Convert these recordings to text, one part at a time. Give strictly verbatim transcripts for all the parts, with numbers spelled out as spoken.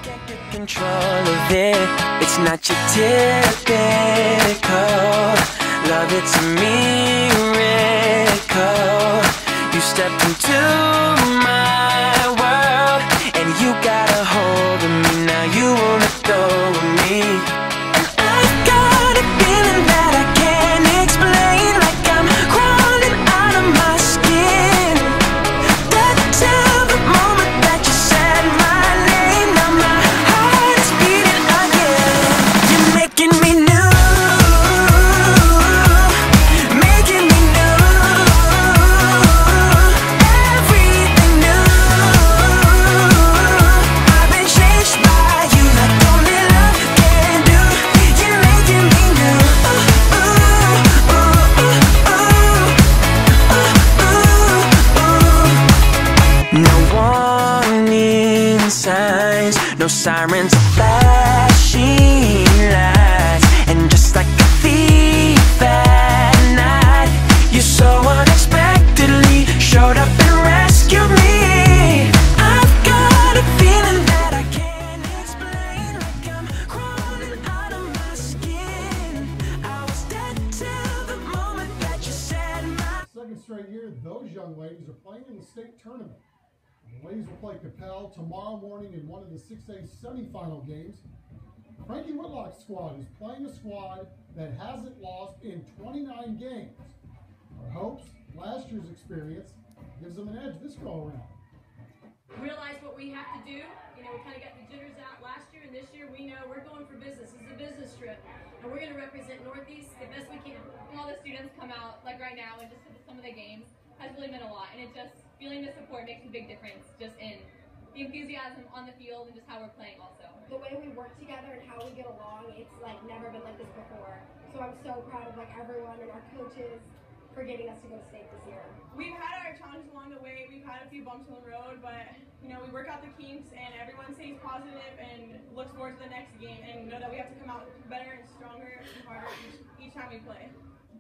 Can't get control of it. It's not your typical love, it's a miracle. You stepped into my world and you got a hold of me. Now you won't let go of me. And I've got a feeling that I can't explain, like I'm crawling out of my skin. That till the moment that you said my name, now my heart is beating again. You're making me new, making me new, everything new. I've been changed by you like only love can do. You're making me new. Ooh, ooh, ooh, ooh, ooh, ooh. No warning signs, no sirens or flashing lights, and just like a thief at night, you so unexpectedly showed up and rescued me. I've got a feeling that I can't explain, like I'm crawling out of my skin. I was dead till the moment that you said my. Second straight year, those young ladies are playing in the state tournament. The ladies will play Coppell tomorrow morning in one of the six A semifinal games. Frankie Whitlock's squad is playing a squad that hasn't lost in twenty-nine games. Our hopes, last year's experience, gives them an edge this go around. Realize what we have to do. You know, we kind of got the jitters out last year, and this year we know we're going for business. This is a business trip, and we're going to represent Northeast the best we can. All the students come out like right now and just to some of the games has really meant a lot, and it just feeling the support makes a big difference just in the enthusiasm on the field and just how we're playing also. The way we work together and how we get along, it's like never been like this before. So I'm so proud of like everyone and our coaches for getting us to go to state this year. We've had our challenges along the way. We've had a few bumps on the road, but you know, we work out the kinks and everyone stays positive and looks forward to the next game and know that we have to come out better and stronger and harder each, each time we play.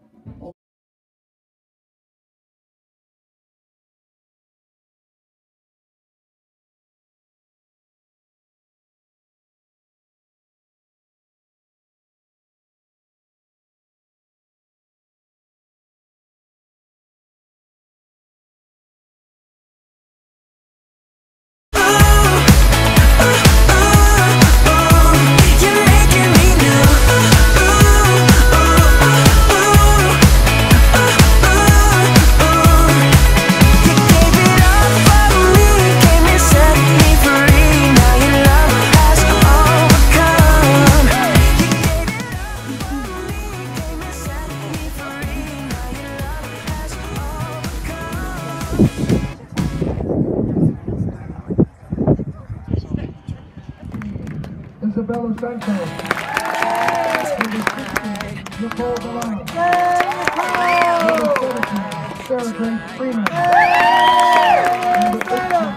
Isabella Sanchez. Number sixteen, Nicole Delano. Number seventeen, Sarah Grace Freeman. Number eighteen.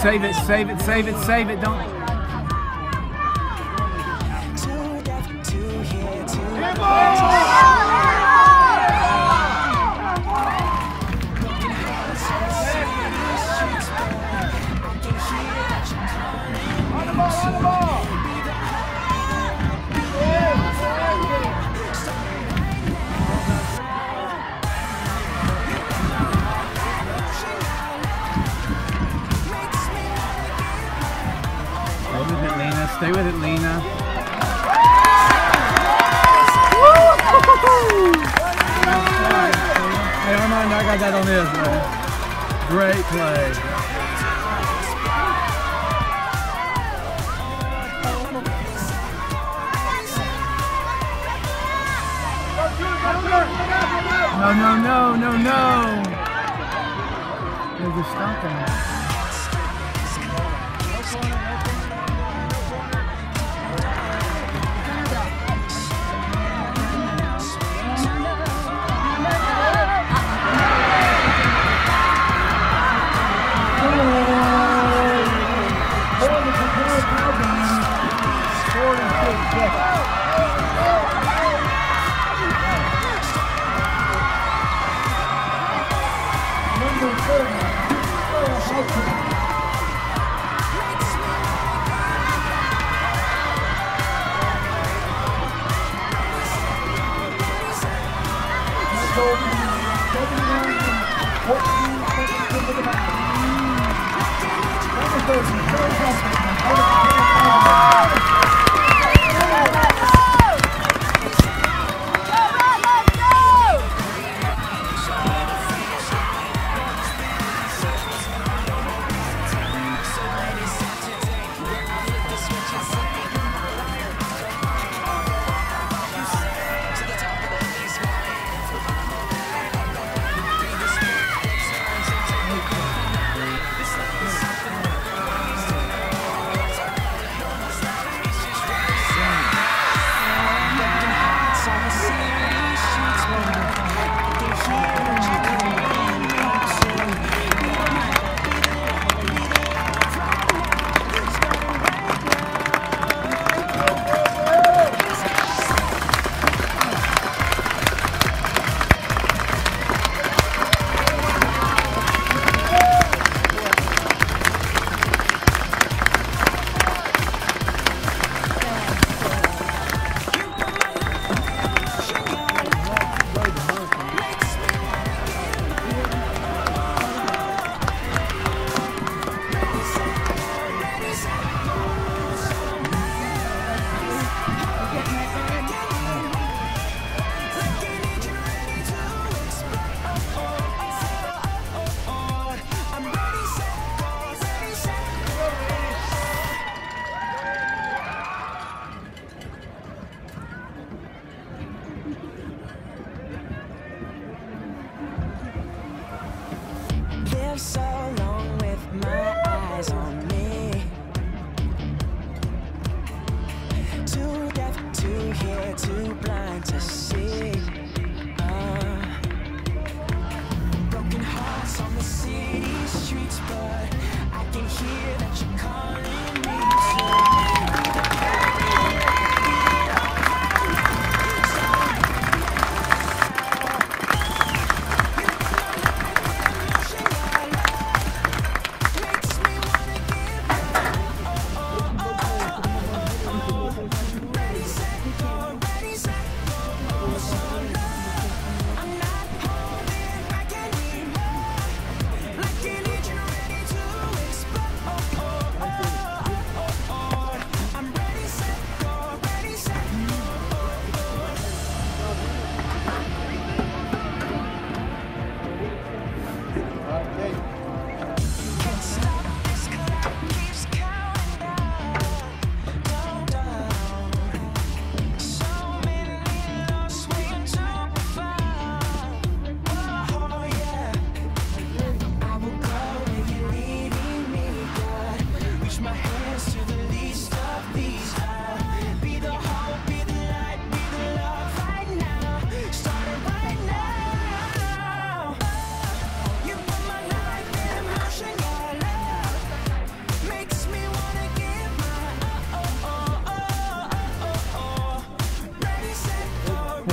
save it, save it, save it, save it. Don't. Stay with it, Lena. Hey, Armand, I got that on this, man. Great play. No, no, no, no, no. They're just stopping. So long with my eyes on me, too deaf to hear, too blind to see. Uh, broken hearts on the city streets, but I can hear that you're calling me to.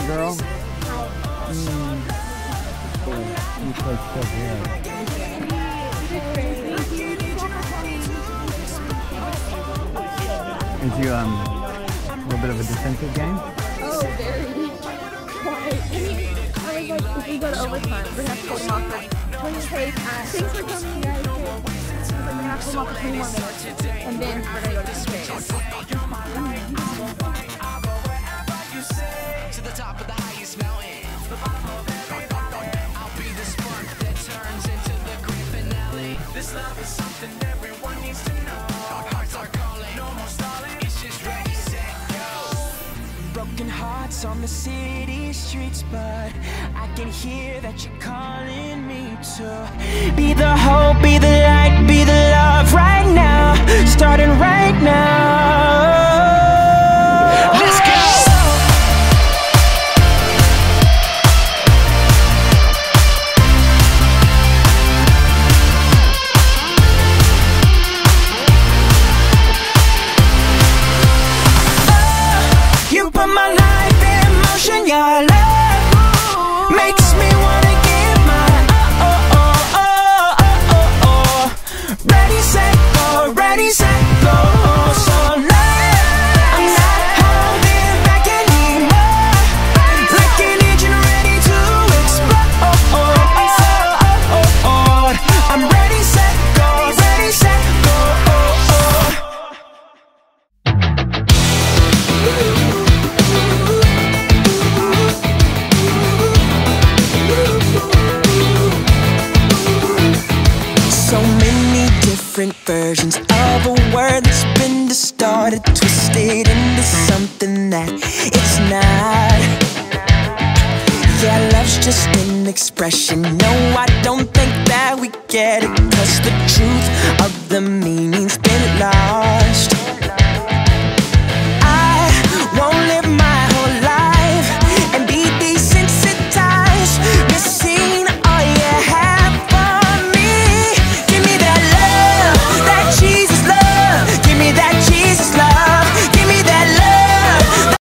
girl. Mm. You play so good. Is you um a little bit of a defensive game? Oh, very. Why? I was like, if we go to overtime, we're gonna have to hold them off for twenty pace. Thanks for coming, guys. We're gonna have to hold them off for twenty more minutes, and then we're gonna go to the pace. To the top of the highest mountain. I'll be the spark that turns into the grand finale. This love is something everyone needs to know. Our hearts are calling, no more stalling. It's just ready, set, go. Broken hearts on the city streets, but I can hear that you're calling me to be the hope, be the light, be the love right now. Starting right now. Let's go. Your love makes me wanna give my oh oh oh oh oh oh. Ready, set, go, ready, set, go. So love, I'm not holding back anymore. Like an engine ready to explode. Oh oh oh oh oh. I'm ready, set, go, ready, set, go. Oh oh. Different versions of a word that's been distorted, twisted into something that it's not. Yeah, love's just an expression. No, I don't think that we get it, 'cause the truth of the meaning's been lost.